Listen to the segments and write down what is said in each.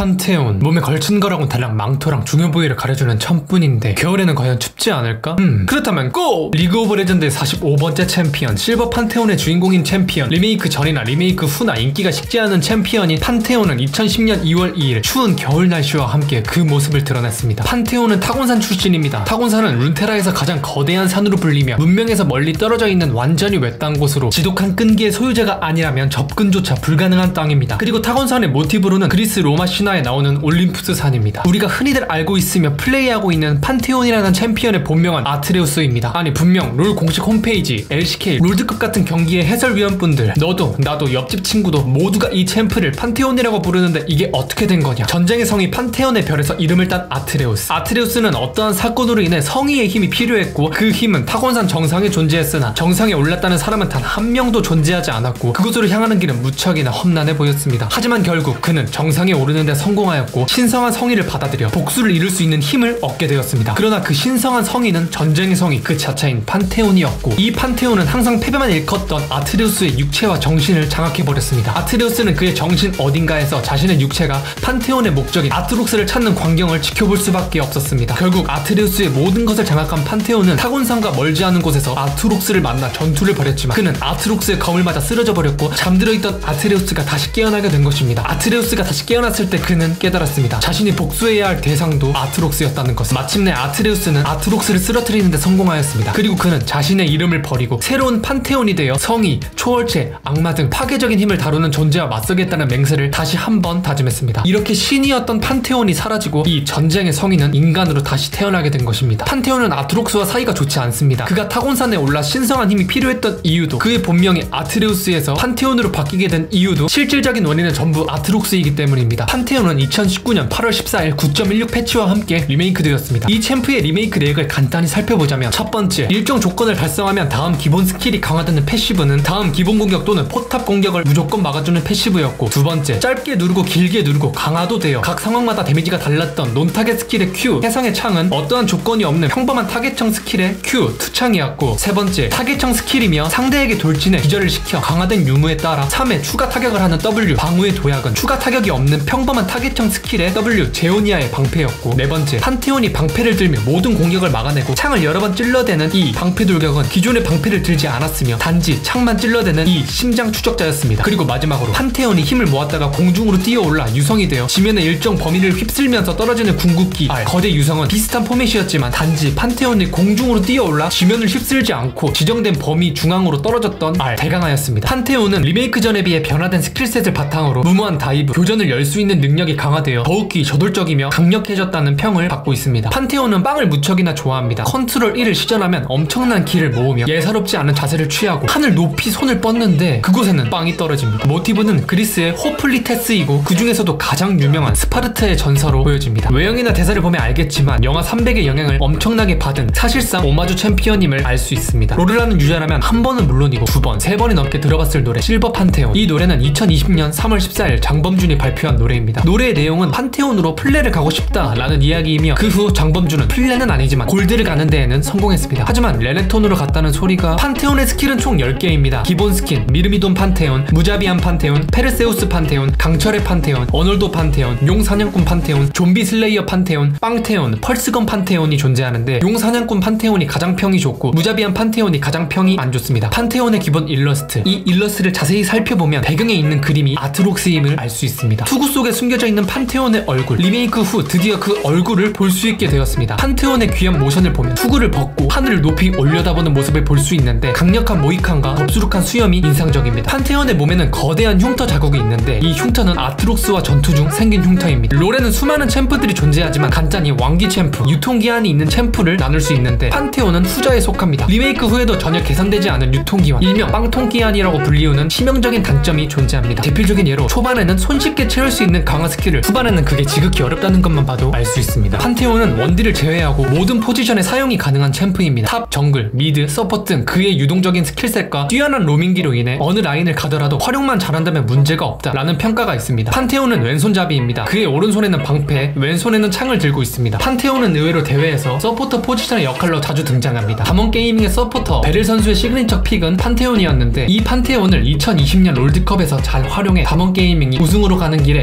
판테온. 몸에 걸친 거랑은 달랑 망토랑 중요 부위를 가려주는 천뿐인데 겨울에는 과연 춥지 않을까? 그렇다면 고! 리그 오브 레전드의 45번째 챔피언, 실버 판테온의 주인공인 챔피언, 리메이크 전이나 리메이크 후나 인기가 식지 않은 챔피언인 판테온은 2010년 2월 2일 추운 겨울 날씨와 함께 그 모습을 드러냈습니다. 판테온은 타곤산 출신입니다. 타곤산은 룬테라에서 가장 거대한 산으로 불리며 문명에서 멀리 떨어져 있는 완전히 외딴 곳으로 지독한 끈기의 소유자가 아니라면 접근조차 불가능한 땅입니다. 그리고 타곤산의 모티브로는 그리스 로마 신화에 나오는 올림푸스 산입니다. 우리가 흔히들 알고 있으며 플레이하고 있는 판테온이라는 챔피언의 본명은 아트레우스입니다. 아니 분명 롤 공식 홈페이지, LCK, 롤드컵 같은 경기의 해설위원분들, 너도 나도 옆집 친구도 모두가 이 챔프를 판테온이라고 부르는데 이게 어떻게 된 거냐. 전쟁의 성이 판테온의 별에서 이름을 딴 아트레우스. 아트레우스는 어떠한 사건으로 인해 성의의 힘이 필요했고 그 힘은 타곤산 정상에 존재했으나 정상에 올랐다는 사람은 단 한 명도 존재하지 않았고 그곳으로 향하는 길은 무척이나 험난해 보였습니다. 하지만 결국 그는 정상에 오르는 데 성공하였고 신성한 성의를 받아들여 복수를 이룰 수 있는 힘을 얻게 되었습니다. 그러나 그 신성한 성의는 전쟁의 성의 그 자체인 판테온이었고 이 판테온은 항상 패배만 일컫던 아트레우스의 육체와 정신을 장악해버렸습니다. 아트레우스는 그의 정신 어딘가에서 자신의 육체가 판테온의 목적인 아트록스를 찾는 광경을 지켜볼 수밖에 없었습니다. 결국 아트레우스의 모든 것을 장악한 판테온은 타곤산과 멀지 않은 곳에서 아트록스를 만나 전투를 벌였지만 그는 아트록스의 검을 맞아 쓰러져 버렸고 잠들어 있던 아트레우스가 다시 깨어나게 된 것입니다. 아트레우스가 다시 깨어났을 때 그는 깨달았습니다. 자신이 복수해야 할 대상도 아트록스였다는 것을. 마침내 아트레우스는 아트록스를 쓰러뜨리는 데 성공하였습니다. 그리고 그는 자신의 이름을 버리고 새로운 판테온이 되어 성의, 초월체, 악마 등 파괴적인 힘을 다루는 존재와 맞서겠다는 맹세를 다시 한번 다짐했습니다. 이렇게 신이었던 판테온이 사라지고 이 전쟁의 성의는 인간으로 다시 태어나게 된 것입니다. 판테온은 아트록스와 사이가 좋지 않습니다. 그가 타곤산에 올라 신성한 힘이 필요했던 이유도, 그의 본명이 아트레우스에서 판테온으로 바뀌게 된 이유도 실질적인 원인은 전부 아트록스이기 때문입니다. 판테온은 2019년 8월 14일 9.16 패치와 함께 리메이크되었습니다. 이 챔프의 리메이크 내역을 간단히 살펴보자면 첫 번째, 일정 조건을 달성하면 다음 기본 스킬이 강화되는 패시브는 다음 기본 공격 또는 포탑 공격을 무조건 막아주는 패시브였고, 두 번째, 짧게 누르고 길게 누르고 강화도 되어 각 상황마다 데미지가 달랐던 논타겟 스킬의 Q, 해상의 창은 어떠한 조건이 없는 평범한 타겟형 스킬의 Q, 투창이었고, 세 번째, 타겟형 스킬이며 상대에게 돌진해 기절을 시켜 강화된 유무에 따라 3회 추가 타격을 하는 W, 방우의 도약은 추가 타격이 없는 평범한 타겟형 스킬의 W, 제오니아의 방패였고, 네 번째, 판테온이 방패를 들며 모든 공격을 막아내고 창을 여러 번 찔러대는 이 방패 돌격은 기존의 방패를 들지 않았으며 단지 창만 찔러대는 이 심장 추적자였습니다. 그리고 마지막으로 판테온이 힘을 모았다가 공중으로 뛰어올라 유성이 되어 지면의 일정 범위를 휩쓸면서 떨어지는 궁극기 R, 거대 유성은 비슷한 포맷이었지만 단지 판테온이 공중으로 뛰어올라 지면을 휩쓸지 않고 지정된 범위 중앙으로 떨어졌던 R, 대강하였습니다. 판테온은 리메이크 전에 비해 변화된 스킬셋을 바탕으로 무모한 다이브, 교전을 열 수 있는 능력이 강화되어 더욱이 저돌적이며 강력해졌다는 평을 받고 있습니다. 판테온은 빵을 무척이나 좋아합니다. 컨트롤 1을 시전하면 엄청난 기를 모으며 예사롭지 않은 자세를 취하고 하늘 높이 손을 뻗는데 그곳에는 빵이 떨어집니다. 모티브는 그리스의 호플리테스이고 그 중에서도 가장 유명한 스파르타의 전사로 보여집니다. 외형이나 대사를 보면 알겠지만 영하 300의 영향을 엄청나게 받은 사실상 오마주 챔피언임을 알 수 있습니다. 롤을 하는 유저라면 한 번은 물론이고 두 번, 세 번이 넘게 들어봤을 노래 실버 판테온. 이 노래는 2020년 3월 14일 장범준이 발표한 노래입니다. 노래의 내용은 판테온으로 플레를 가고 싶다 라는 이야기이며 그 후 장범준은 플레는 아니지만 골드를 가는 데에는 성공했습니다. 하지만 레네톤으로 갔다는 소리가. 판테온의 스킬은 총 10개입니다. 기본 스킨, 미르미돈 판테온, 무자비안 판테온, 페르세우스 판테온, 강철의 판테온, 어놀도 판테온, 용사냥꾼 판테온, 좀비 슬레이어 판테온, 빵테온, 펄스건 판테온이 존재하는데 용사냥꾼 판테온이 가장 평이 좋고 무자비안 판테온이 가장 평이 안 좋습니다. 판테온의 기본 일러스트, 이 일러스트를 자세히 살펴보면 배경에 있는 그림이 아트록스임을 알 수 있습니다. 투구 속에 숨겨져 있는 판테온의 얼굴, 리메이크 후 드디어 그 얼굴을 볼 수 있게 되었습니다. 판테온의 귀한 모션을 보면 투구를 벗고 하늘을 높이 올려다보는 모습을 볼 수 있는데 강력한 모이칸과 덥수룩한 수염이 인상적입니다. 판테온의 몸에는 거대한 흉터 자국이 있는데 이 흉터는 아트록스와 전투 중 생긴 흉터입니다. 롤에는 수많은 챔프들이 존재하지만 간단히 왕기 챔프, 유통기한이 있는 챔프를 나눌 수 있는데 판테온은 후자에 속합니다. 리메이크 후에도 전혀 개선되지 않은 유통기한, 일명 빵통기한이라고 불리우는 치명적인 단점이 존재합니다. 대표적인 예로 초반에는 손쉽게 채울 수 있는 강화 스킬을 후반에는 그게 지극히 어렵다는 것만 봐도 알 수 있습니다. 판테온은 원딜을 제외하고 모든 포지션에 사용이 가능한 챔프입니다. 탑, 정글, 미드, 서포트 등 그의 유동적인 스킬셋과 뛰어난 로밍기로 인해 어느 라인을 가더라도 활용만 잘한다면 문제가 없다라는 평가가 있습니다. 판테온은 왼손잡이입니다. 그의 오른손에는 방패, 왼손에는 창을 들고 있습니다. 판테온은 의외로 대회에서 서포터 포지션의 역할로 자주 등장합니다. 담원게이밍의 서포터 베릴 선수의 시그니처 픽은 판테온이었는데 이 판테온을 2020년 롤드컵에서 잘 활용해 담원게이밍이 우승으로 가는 길에 큰 일조를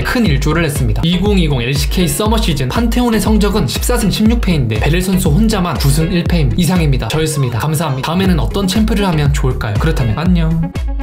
진출을 했습니다. 2020 LCK 서머 시즌 판테온의 성적은 14승 16패인데 베릴 선수 혼자만 9승 1패 이상입니다. 저였습니다. 감사합니다. 다음에는 어떤 챔프를 하면 좋을까요? 그렇다면 안녕.